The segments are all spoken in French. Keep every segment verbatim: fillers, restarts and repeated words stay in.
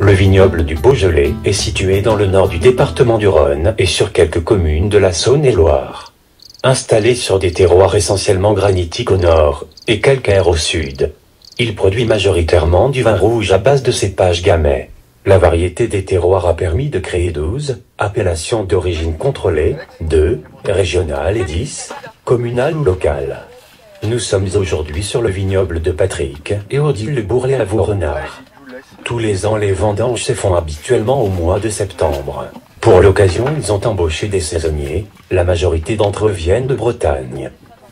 Le vignoble du Beaujolais est situé dans le nord du département du Rhône et sur quelques communes de la Saône-et-Loire. Installé sur des terroirs essentiellement granitiques au nord et calcaires au sud, il produit majoritairement du vin rouge à base de cépages gamay. La variété des terroirs a permis de créer douze appellations d'origine contrôlée, deux régionales et dix communales ou locales. Nous sommes aujourd'hui sur le vignoble de Patrick et Odile-le-Bourlet à Vaux-Renard. Tous les ans, les vendanges se font habituellement au mois de septembre. Pour l'occasion, ils ont embauché des saisonniers. La majorité d'entre eux viennent de Bretagne.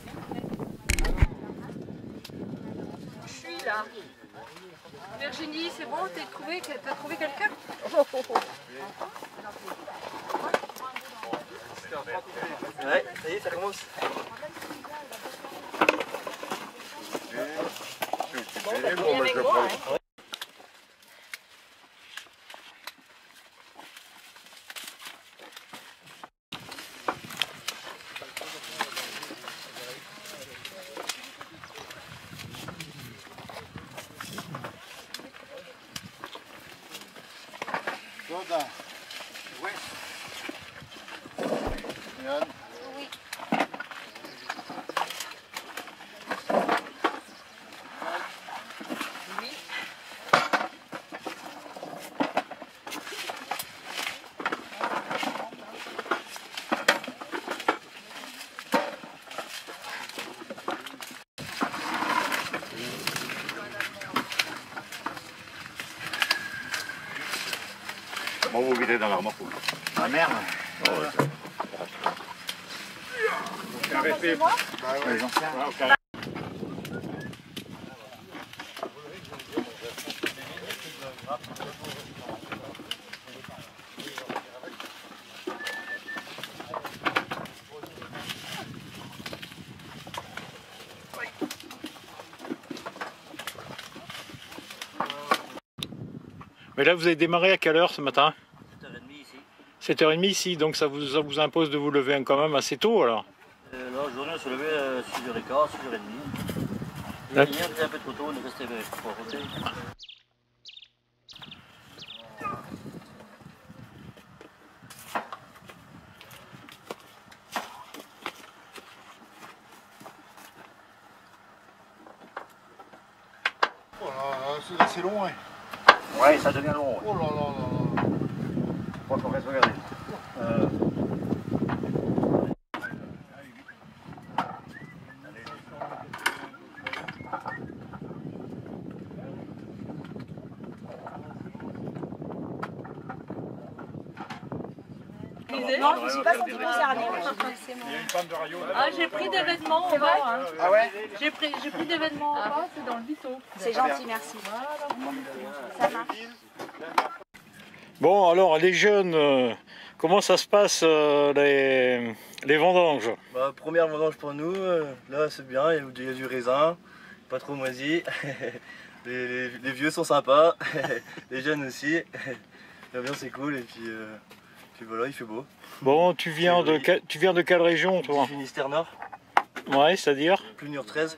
Je suis là. Virginie, c'est bon, t'as trouvé, t'as trouvé quelqu'un? Ouais, ça y est, ça commence. Jordan. Oui. Yann. Oui. Oui. Bon, vous videz dans l'armoire. Ah merde. Oh, ouais. C'est moi? Bah ouais, les anciens. Ouais, okay. Mais là, vous avez démarré à quelle heure ce matin? sept heures trente ici. sept heures trente ici, donc ça vous, ça vous impose de vous lever quand même assez tôt alors? Euh, là, aujourd'hui, on se levait à six heures quinze, six heures trente. Ouais. Hier, on était un peu trop tôt, on est resté pour rôter. Oh là là, c'est long, hein. Ouais, ça devient long. Ouais. Oh là là là là. Faut qu'on reste regarder. Euh... Non, je ne suis pas senti concernée. Ah, j'ai pris des vêtements en bas. Hein. Ah ouais? J'ai pris, j'ai pris des vêtements en bas, c'est dans le biteau. C'est gentil, merci. Ça marche. Bon, alors les jeunes, euh, comment ça se passe euh, les, les vendanges? Bah, première vendange pour nous, euh, là c'est bien, il y, a, il y a du raisin, pas trop moisi. les, les, les vieux sont sympas, les jeunes aussi. L'ambiance c'est cool et puis, euh, puis voilà, il fait beau. Bon, tu viens de, que- tu viens de quelle région toi? Du Finistère Nord, Ouais, c'est-à-dire? Plunure treize.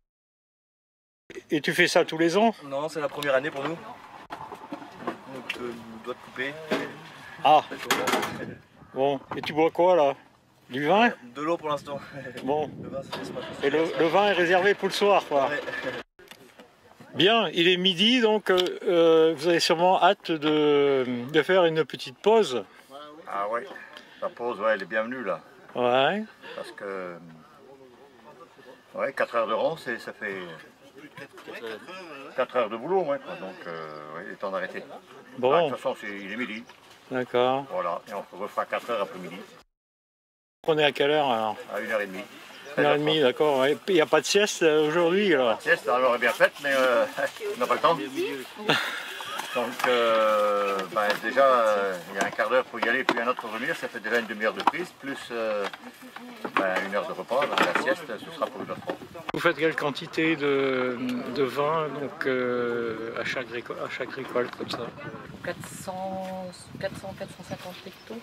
Et tu fais ça tous les ans? Non, c'est la première année pour nous. Donc euh, on doit te couper. Ah, bon, et tu bois quoi là? Du vin? De l'eau pour l'instant. Bon, Le vin, c'est ce matin. et le, le vin est réservé pour le soir quoi. Ouais. Bien, il est midi, donc euh, euh, vous avez sûrement hâte de, de faire une petite pause. Ah ouais. La pause, ouais, elle est bienvenue là. Ouais, Parce que. Ouais, quatre heures de rang, ça fait. quatre heures de boulot, ouais. Quoi. Donc, euh, ouais, il est temps d'arrêter. Ah, de bon, toute façon, c'est- il est midi. d'accord. Voilà. Et on refera quatre heures après-midi. On est à quelle heure alors? À une heure trente. Une heure et demie, d'accord. Ouais. Il n'y a pas de sieste euh, aujourd'hui alors? Sieste, alors est bien faite, mais euh, on n'a pas le temps. Donc, euh, ben, déjà, euh, il y a un quart d'heure pour y aller, puis un autre pour revenir, ça fait déjà une demi-heure de prise, plus euh, ben, une heure de repas. Donc, la sieste, ce sera pour une heure trente. Vous faites quelle quantité de, de vin donc, euh, à, chaque récolte, à chaque récolte comme ça? quatre cents, quatre cents, quatre cent cinquante hectos.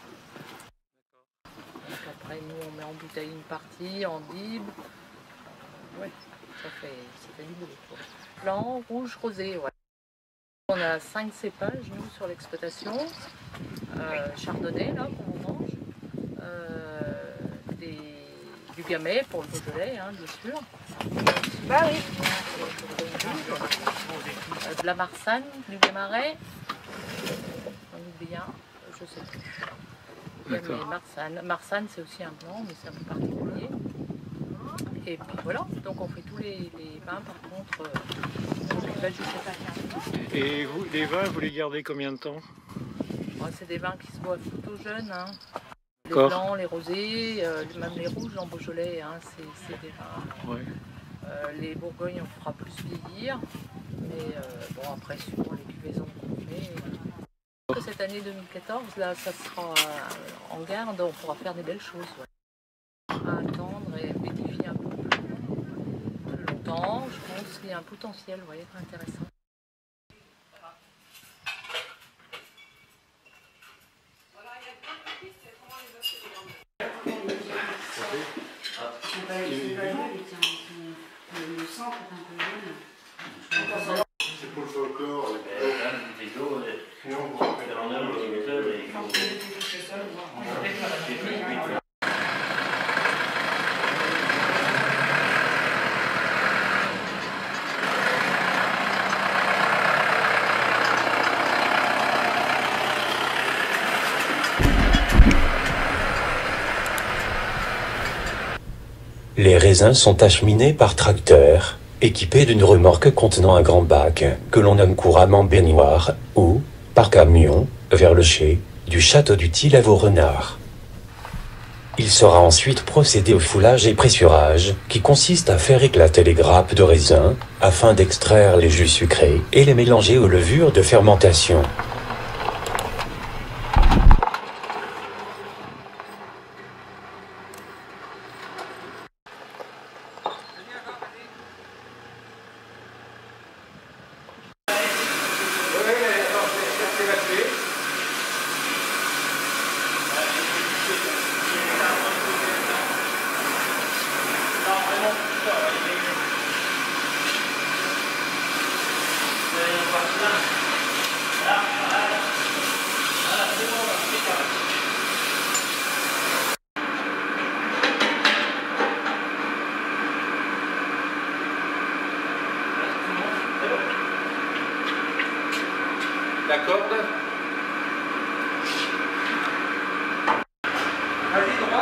Donc après, nous, on met en bouteille une partie, en dib. Ouais, ça fait, ça fait du boulot. Quoi. Blanc, rouge, rosé, ouais. On a cinq cépages, nous, sur l'exploitation. Euh, chardonnay, là, pour le mange. Euh, des, du gamay pour le Beaujolais, hein, bien sûr. Bah oui. Euh, de la marsanne, du guémarais. On oublie un, je sais plus. Mais marsanne, marsanne c'est aussi un blanc, mais c'est un peu particulier. Et puis voilà, donc on fait tous les, les vins par contre. Euh, ben, je sais pas. Et vous, les vins, vous les gardez combien de temps? Oh, c'est des vins qui se boivent plutôt jeunes. Hein. Les blancs, les rosés, euh, même les rouges en Beaujolais, hein, c'est des vins. Ouais. Euh, les Bourgognes, on fera plus vieillir. Mais euh, bon, après, suivant les cuvaisons qu'on fait. Euh... Cette année deux mille quatorze, là, ça sera euh, en garde, on pourra faire des belles choses. Ouais. À attendre et vérifier un peu plus, plus longtemps. Je pense qu'il y a un potentiel, ouais, intéressant. C'est pour le folklore. Les raisins sont acheminés par tracteur, équipés d'une remorque contenant un grand bac, que l'on nomme couramment baignoire, ou, par camion, vers le chai, du château du Tille à Vaux-Renard. Il sera ensuite procédé au foulage et pressurage, qui consiste à faire éclater les grappes de raisin, afin d'extraire les jus sucrés et les mélanger aux levures de fermentation. La corde. Vas-y, droit.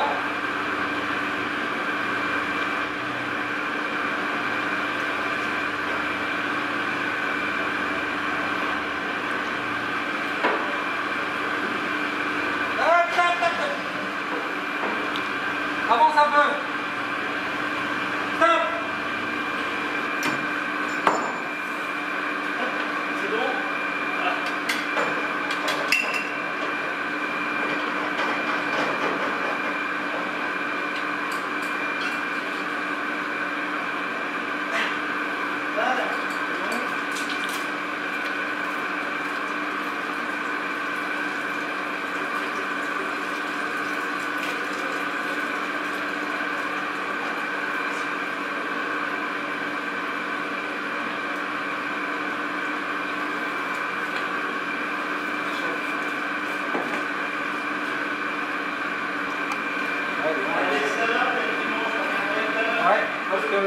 Hop, hop, hop, hop. Avance un peu. Stop. C'est bon. Ouais, parce que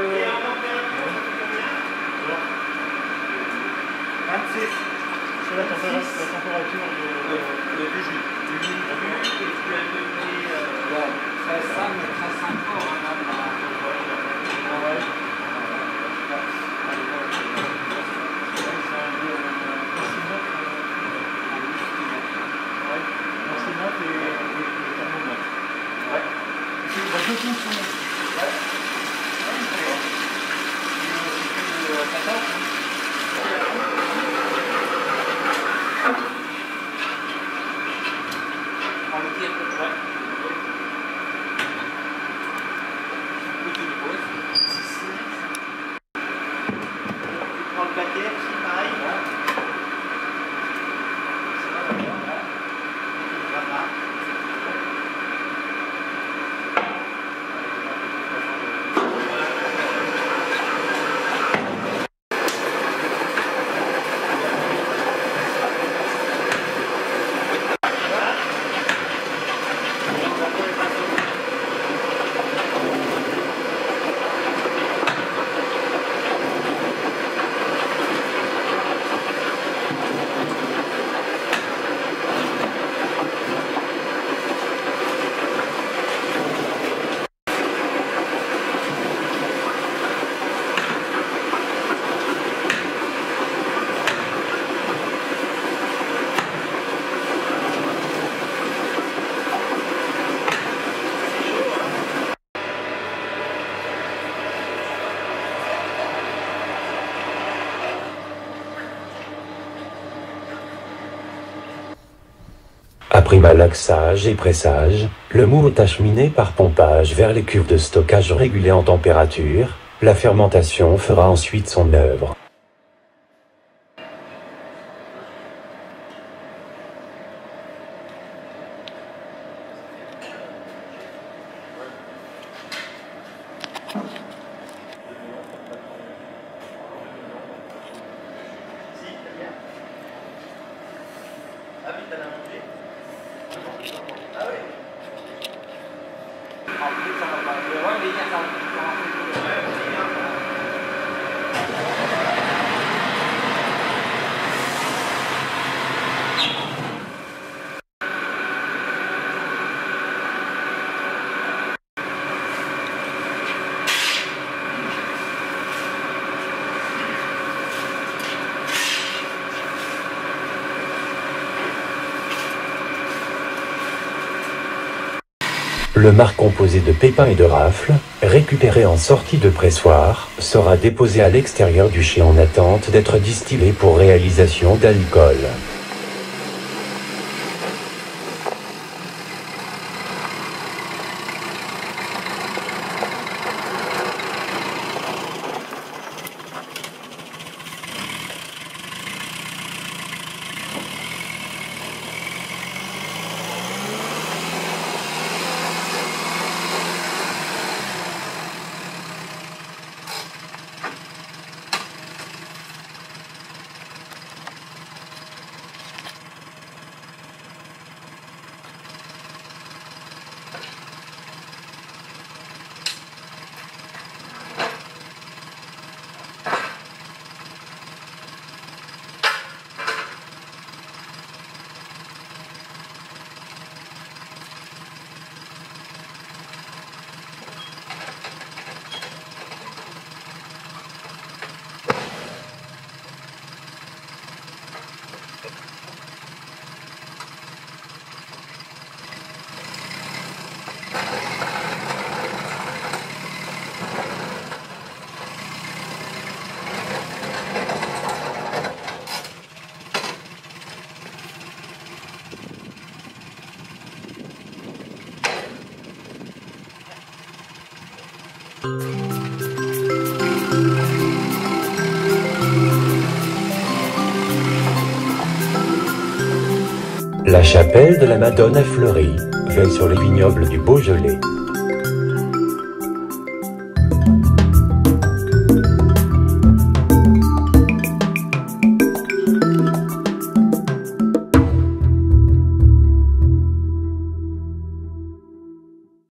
vingt-six, c'est la température, la température de, de, du jus. Du jus. Ouais, très simple, très simple fort, hein, là. Ouais. Après malaxage et pressage, le mou est acheminé par pompage vers les cuves de stockage régulées en température. La fermentation fera ensuite son œuvre. Le marc composé de pépins et de rafles, récupéré en sortie de pressoir, sera déposé à l'extérieur du chai en attente d'être distillé pour réalisation d'alcool. La chapelle de la Madone à Fleury veille sur les vignobles du Beaujolais.